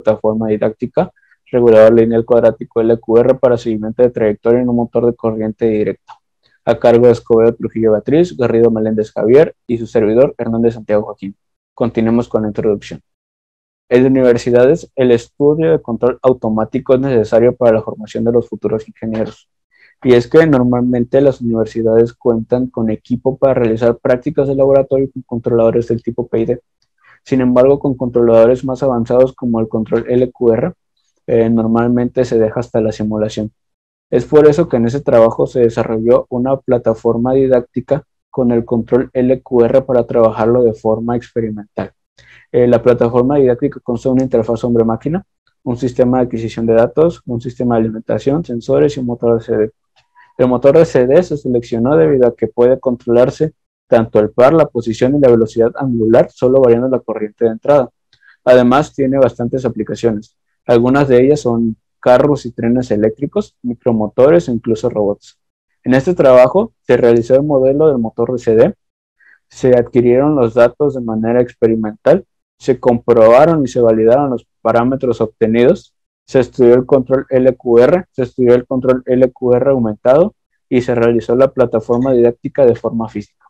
plataforma didáctica, regulador lineal cuadrático LQR para seguimiento de trayectoria en un motor de corriente directa, a cargo de Escobedo Trujillo Beatriz, Garrido Meléndez Javier y su servidor Hernández Santiago Joaquín. Continuemos con la introducción. En universidades, el estudio de control automático es necesario para la formación de los futuros ingenieros. Y es que normalmente las universidades cuentan con equipo para realizar prácticas de laboratorio con controladores del tipo PID. Sin embargo, con controladores más avanzados como el control LQR, normalmente se deja hasta la simulación. Es por eso que en ese trabajo se desarrolló una plataforma didáctica con el control LQR para trabajarlo de forma experimental. La plataforma didáctica consta de una interfaz hombre-máquina, un sistema de adquisición de datos, un sistema de alimentación, sensores y un motor de CD. El motor de CD se seleccionó debido a que puede controlarse tanto el par, la posición y la velocidad angular, solo variando la corriente de entrada. Además, tiene bastantes aplicaciones. Algunas de ellas son carros y trenes eléctricos, micromotores e incluso robots. En este trabajo se realizó el modelo del motor de CD, se adquirieron los datos de manera experimental, se comprobaron y se validaron los parámetros obtenidos, se estudió el control LQR, se estudió el control LQR aumentado y se realizó la plataforma didáctica de forma física.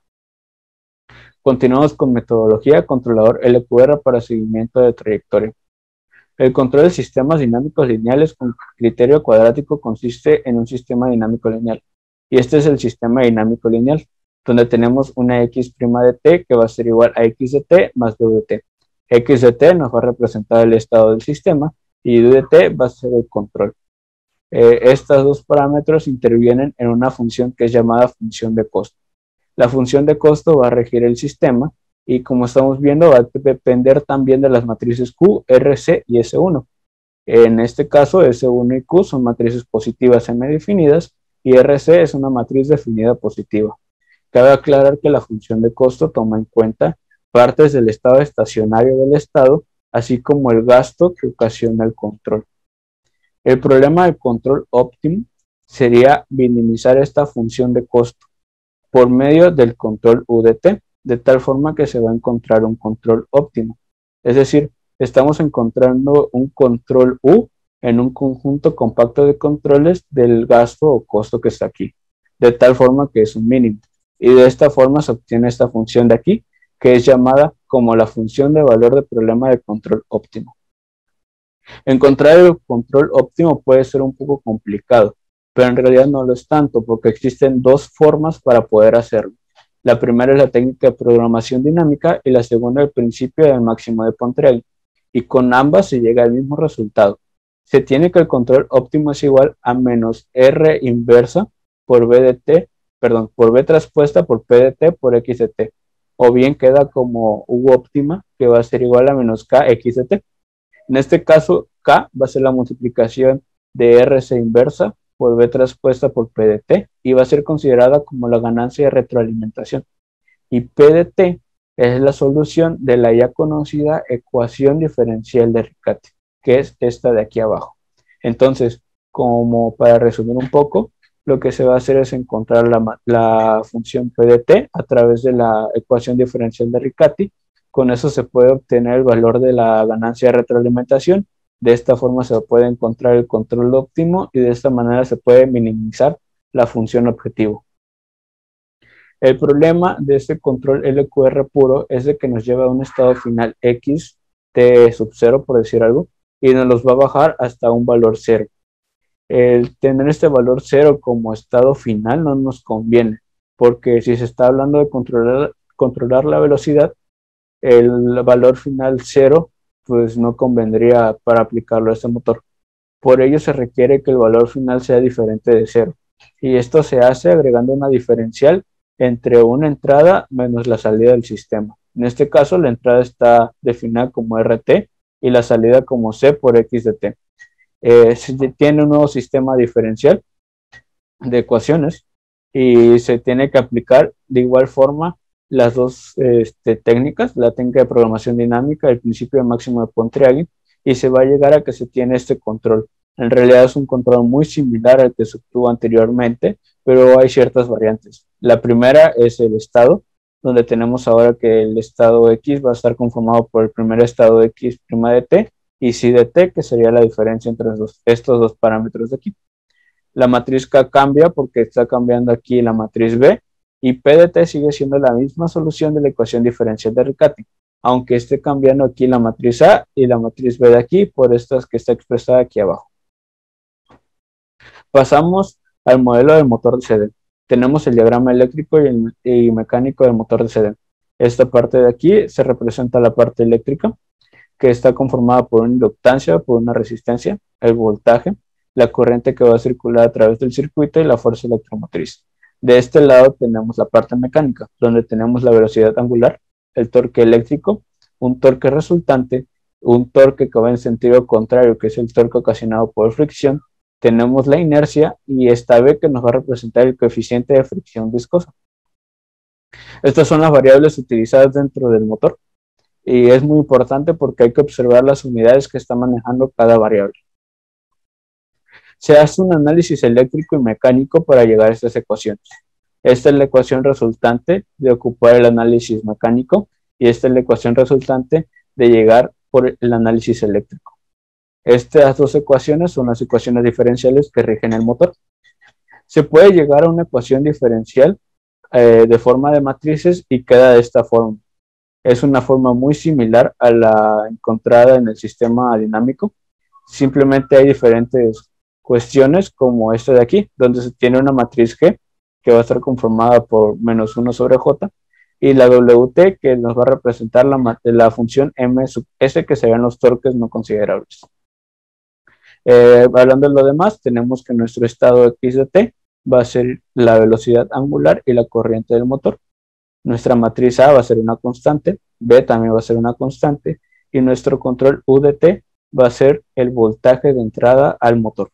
Continuamos con metodología controlador LQR para seguimiento de trayectoria. El control de sistemas dinámicos lineales con criterio cuadrático consiste en un sistema dinámico lineal. Y este es el sistema dinámico lineal, donde tenemos una x' de t que va a ser igual a x de t más w de t. X de t nos va a representar el estado del sistema y u de t va a ser el control. Estos dos parámetros intervienen en una función que es llamada función de costo. La función de costo va a regir el sistema y, como estamos viendo, va a depender también de las matrices Q, R, C y S1. En este caso, S1 y Q son matrices positivas semidefinidas y RC es una matriz definida positiva. Cabe aclarar que la función de costo toma en cuenta partes del estado estacionario del estado, así como el gasto que ocasiona el control. El problema del control óptimo sería minimizar esta función de costo por medio del control U de t, de tal forma que se va a encontrar un control óptimo. Es decir, estamos encontrando un control U en un conjunto compacto de controles del gasto o costo que está aquí, de tal forma que es un mínimo. Y de esta forma se obtiene esta función de aquí, que es llamada como la función de valor de problema de control óptimo. Encontrar el control óptimo puede ser un poco complicado, pero en realidad no lo es tanto, porque existen dos formas para poder hacerlo. La primera es la técnica de programación dinámica y la segunda el principio del máximo de Pontryagin, y con ambas se llega al mismo resultado. Se tiene que el control óptimo es igual a menos R inversa por B de t, por B traspuesta por P de t por X de t, o bien queda como U óptima, que va a ser igual a menos K X de t. En este caso, K va a ser la multiplicación de RC inversa por B traspuesta por P de t y va a ser considerada como la ganancia de retroalimentación. Y P de t es la solución de la ya conocida ecuación diferencial de Riccati, que es esta de aquí abajo. Entonces, como para resumir un poco, lo que se va a hacer es encontrar la función P de t a través de la ecuación diferencial de Riccati. Con eso se puede obtener el valor de la ganancia de retroalimentación. De esta forma se puede encontrar el control óptimo y de esta manera se puede minimizar la función objetivo. El problema de este control LQR puro es de que nos lleva a un estado final X t sub 0, por decir algo, y nos los va a bajar hasta un valor 0. El tener este valor 0 como estado final no nos conviene, porque si se está hablando de controlar la velocidad, el valor final 0 pues no convendría para aplicarlo a este motor. Por ello se requiere que el valor final sea diferente de 0. Y esto se hace agregando una diferencial entre una entrada menos la salida del sistema. En este caso la entrada está definida como RT y la salida como C por X de T. Se tiene un nuevo sistema diferencial de ecuaciones y se tiene que aplicar de igual forma las dos técnicas, la técnica de programación dinámica, el principio de máximo de Pontryagin, y se va a llegar a que se tiene este control. En realidad es un control muy similar al que se obtuvo anteriormente, pero hay ciertas variantes. La primera es el estado, donde tenemos ahora que el estado X va a estar conformado por el primer estado X' de t y psi de t, que sería la diferencia entre estos dos parámetros de aquí. La matriz K cambia porque está cambiando aquí la matriz B, y P de t sigue siendo la misma solución de la ecuación diferencial de Riccati, aunque esté cambiando aquí la matriz A y la matriz B de aquí por estas que está expresada aquí abajo. Pasamos al modelo del motor de CD. Tenemos el diagrama eléctrico y mecánico del motor de CD. Esta parte de aquí se representa la parte eléctrica, que está conformada por una inductancia, por una resistencia, el voltaje, la corriente que va a circular a través del circuito y la fuerza electromotriz. De este lado tenemos la parte mecánica, donde tenemos la velocidad angular, el torque eléctrico, un torque resultante, un torque que va en sentido contrario, que es el torque ocasionado por fricción. Tenemos la inercia y esta B, que nos va a representar el coeficiente de fricción viscosa. Estas son las variables utilizadas dentro del motor y es muy importante porque hay que observar las unidades que está manejando cada variable. Se hace un análisis eléctrico y mecánico para llegar a estas ecuaciones. Esta es la ecuación resultante de ocupar el análisis mecánico y esta es la ecuación resultante de llegar por el análisis eléctrico. Estas dos ecuaciones son las ecuaciones diferenciales que rigen el motor. Se puede llegar a una ecuación diferencial de forma de matrices y queda de esta forma. Es una forma muy similar a la encontrada en el sistema dinámico. Simplemente hay diferentes cuestiones como esta de aquí, donde se tiene una matriz G que va a estar conformada por menos 1 sobre J y la WT que nos va a representar la función M sub S, que serían los torques no considerables. Hablando de lo demás, tenemos que nuestro estado X de t va a ser la velocidad angular y la corriente del motor. Nuestra matriz A va a ser una constante, B también va a ser una constante, y nuestro control U de t va a ser el voltaje de entrada al motor.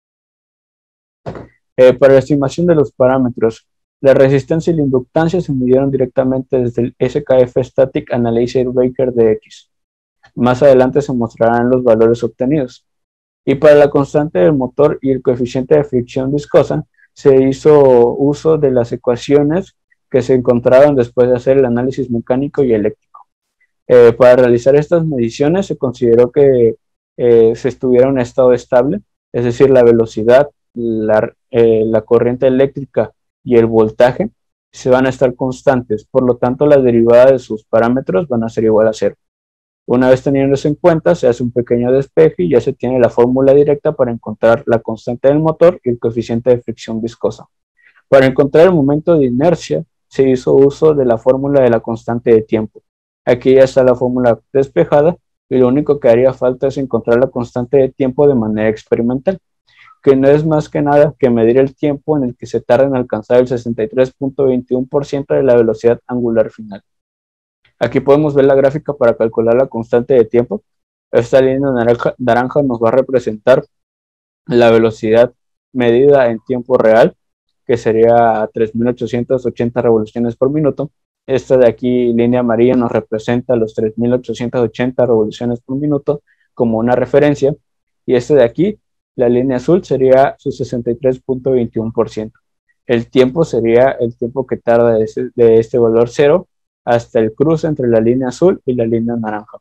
Para la estimación de los parámetros, la resistencia y la inductancia se midieron directamente desde el SKF Static Analyzer Breaker de X. Más adelante se mostrarán los valores obtenidos. Y para la constante del motor y el coeficiente de fricción viscosa, se hizo uso de las ecuaciones que se encontraron después de hacer el análisis mecánico y eléctrico. Para realizar estas mediciones se consideró que se estuviera en un estado estable, es decir, la velocidad, la corriente eléctrica y el voltaje se van a estar constantes, por lo tanto la derivada de sus parámetros van a ser igual a 0. Una vez teniendo eso en cuenta, se hace un pequeño despeje y ya se tiene la fórmula directa para encontrar la constante del motor y el coeficiente de fricción viscosa. Para encontrar el momento de inercia, se hizo uso de la fórmula de la constante de tiempo. Aquí ya está la fórmula despejada y lo único que haría falta es encontrar la constante de tiempo de manera experimental, que no es más que nada que medir el tiempo en el que se tarda en alcanzar el 63.21% de la velocidad angular final. Aquí podemos ver la gráfica para calcular la constante de tiempo. Esta línea naranja nos va a representar la velocidad medida en tiempo real, que sería 3.880 revoluciones por minuto. Esta de aquí, línea amarilla, nos representa los 3.880 revoluciones por minuto como una referencia. Y esta de aquí, la línea azul, sería su 63.21%. El tiempo sería el tiempo que tarda de este valor 0 hasta el cruce entre la línea azul y la línea naranja.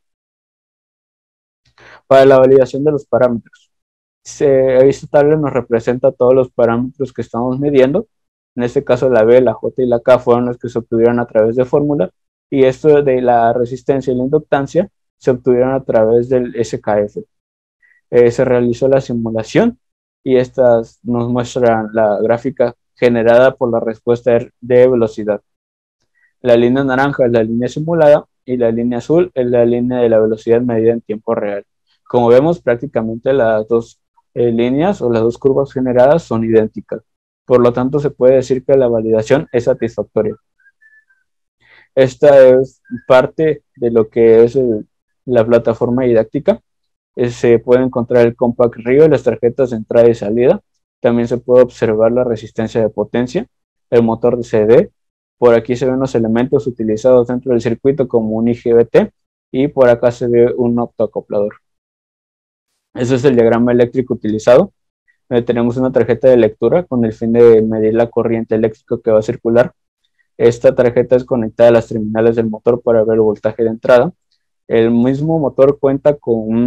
Para la validación de los parámetros, esta tabla nos representa todos los parámetros que estamos midiendo. En este caso la B, la J y la K fueron los que se obtuvieron a través de fórmula, y esto de la resistencia y la inductancia se obtuvieron a través del SKF. Se realizó la simulación y estas nos muestran la gráfica generada por la respuesta de velocidad. La línea naranja es la línea simulada y la línea azul es la línea de la velocidad medida en tiempo real. Como vemos, prácticamente las dos líneas o las dos curvas generadas son idénticas. Por lo tanto, se puede decir que la validación es satisfactoria. Esta es parte de lo que es la plataforma didáctica. Se puede encontrar el Compact Rio, las tarjetas de entrada y salida. También se puede observar la resistencia de potencia, el motor de CD. Por aquí se ven los elementos utilizados dentro del circuito como un IGBT y por acá se ve un optoacoplador. Ese es el diagrama eléctrico utilizado. Tenemos una tarjeta de lectura con el fin de medir la corriente eléctrica que va a circular. Esta tarjeta es conectada a las terminales del motor para ver el voltaje de entrada. El mismo motor cuenta con un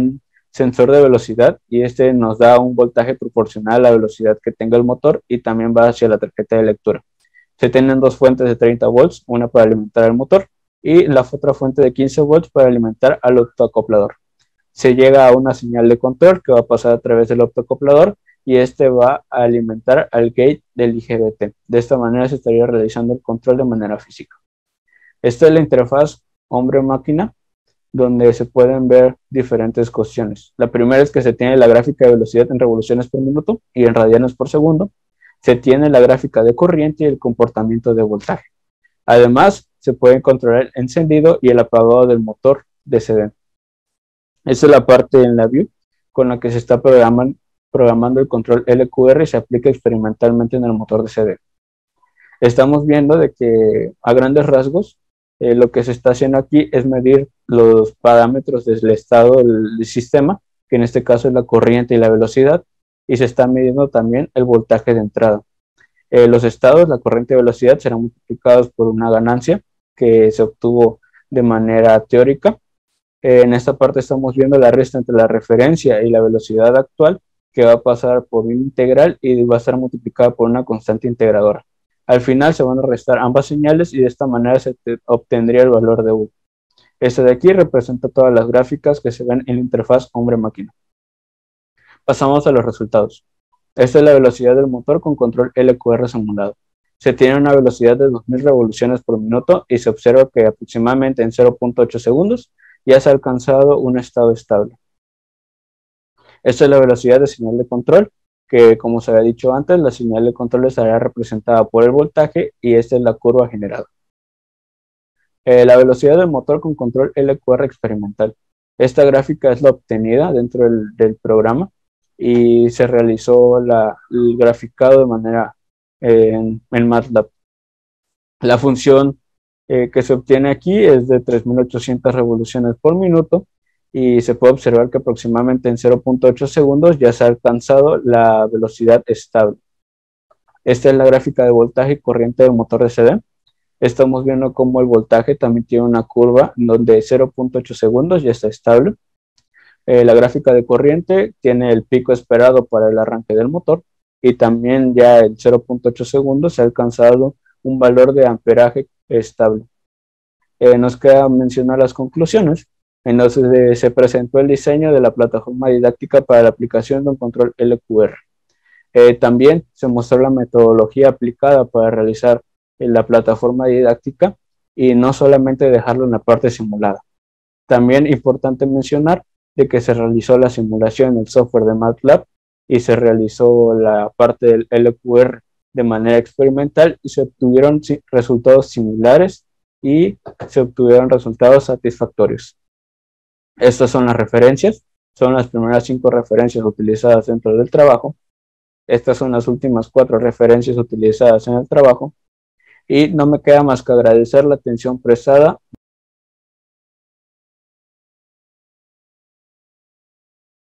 sensor de velocidad, y este nos da un voltaje proporcional a la velocidad que tenga el motor y también va hacia la tarjeta de lectura. Se tienen dos fuentes de 30 volts, una para alimentar el motor y la otra fuente de 15 volts para alimentar al optoacoplador. Se llega a una señal de control que va a pasar a través del optoacoplador y este va a alimentar al gate del IGBT. De esta manera se estaría realizando el control de manera física. Esta es la interfaz hombre-máquina, donde se pueden ver diferentes cuestiones. La primera es que se tiene la gráfica de velocidad en revoluciones por minuto y en radianes por segundo. Se tiene la gráfica de corriente y el comportamiento de voltaje. Además, se puede controlar el encendido y el apagado del motor de CD. Esa es la parte en la view con la que se está programando el control LQR y se aplica experimentalmente en el motor de CD. Estamos viendo de que a grandes rasgos lo que se está haciendo aquí es medir los parámetros del estado del sistema, que en este caso es la corriente y la velocidad, y se está midiendo también el voltaje de entrada. Los estados, la corriente y velocidad serán multiplicados por una ganancia que se obtuvo de manera teórica. En esta parte estamos viendo la resta entre la referencia y la velocidad actual, que va a pasar por un integral y va a estar multiplicada por una constante integradora. Al final se van a restar ambas señales y de esta manera se obtendría el valor de U. Este de aquí representa todas las gráficas que se ven en la interfaz hombre-máquina. Pasamos a los resultados. Esta es la velocidad del motor con control LQR simulado. Se tiene una velocidad de 2000 revoluciones por minuto y se observa que aproximadamente en 0.8 segundos ya se ha alcanzado un estado estable. Esta es la velocidad de señal de control, que como se había dicho antes, la señal de control estará representada por el voltaje y esta es la curva generada. La velocidad del motor con control LQR experimental. Esta gráfica es la obtenida dentro del programa y se realizó el graficado de manera en MATLAB. La función que se obtiene aquí es de 3800 revoluciones por minuto y se puede observar que aproximadamente en 0.8 segundos ya se ha alcanzado la velocidad estable. Esta es la gráfica de voltaje y corriente del motor de CD. Estamos viendo cómo el voltaje también tiene una curva donde 0.8 segundos ya está estable. La gráfica de corriente tiene el pico esperado para el arranque del motor y también ya en 0.8 segundos se ha alcanzado un valor de amperaje estable. Nos queda mencionar las conclusiones. Entonces se presentó el diseño de la plataforma didáctica para la aplicación de un control LQR. También se mostró la metodología aplicada para realizar la plataforma didáctica y no solamente dejarlo en la parte simulada. También importante mencionar de que se realizó la simulación en el software de MATLAB y se realizó la parte del LQR de manera experimental y se obtuvieron resultados similares y se obtuvieron resultados satisfactorios. Estas son las referencias, son las primeras 5 referencias utilizadas dentro del trabajo. Estas son las últimas 4 referencias utilizadas en el trabajo y no me queda más que agradecer la atención prestada